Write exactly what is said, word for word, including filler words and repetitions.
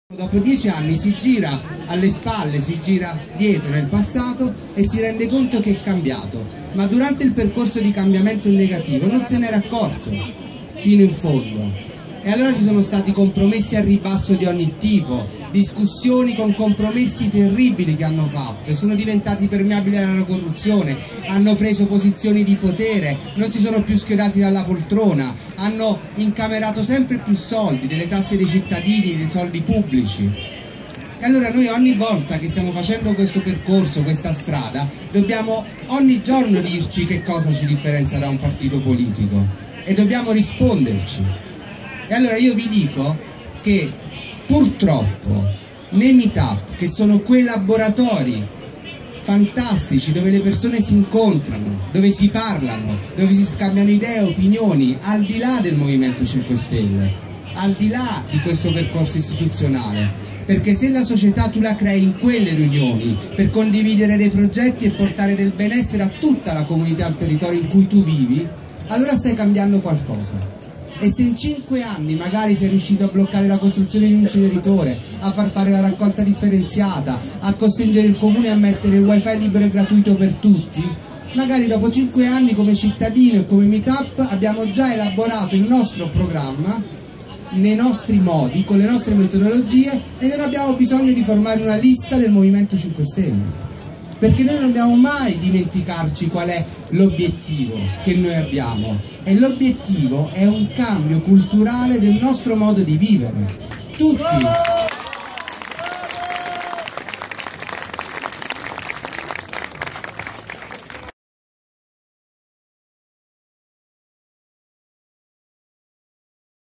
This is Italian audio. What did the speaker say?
Dopo dieci anni si gira alle spalle, si gira dietro nel passato e si rende conto che è cambiato, ma durante il percorso di cambiamento in negativo non se n'era accorto fino in fondo. E allora ci sono stati compromessi a ribasso di ogni tipo, discussioni con compromessi terribili che hanno fatto e sono diventati permeabili alla corruzione, hanno preso posizioni di potere, non si sono più schierati dalla poltrona, hanno incamerato sempre più soldi, delle tasse dei cittadini, dei soldi pubblici. E allora noi ogni volta che stiamo facendo questo percorso, questa strada, dobbiamo ogni giorno dirci che cosa ci differenzia da un partito politico e dobbiamo risponderci. E allora io vi dico che purtroppo nei meetup, che sono quei laboratori fantastici dove le persone si incontrano, dove si parlano, dove si scambiano idee, opinioni, al di là del Movimento cinque Stelle, al di là di questo percorso istituzionale, perché se la società tu la crei in quelle riunioni per condividere dei progetti e portare del benessere a tutta la comunità, al territorio in cui tu vivi, allora stai cambiando qualcosa. E se in cinque anni magari sei riuscito a bloccare la costruzione di un inceneritore, a far fare la raccolta differenziata, a costringere il comune a mettere il wifi libero e gratuito per tutti, magari dopo cinque anni come cittadino e come meetup abbiamo già elaborato il nostro programma nei nostri modi, con le nostre metodologie, e non abbiamo bisogno di formare una lista del Movimento cinque Stelle. Perché noi non dobbiamo mai dimenticarci qual è l'obiettivo che noi abbiamo, e l'obiettivo è un cambio culturale del nostro modo di vivere. Tutti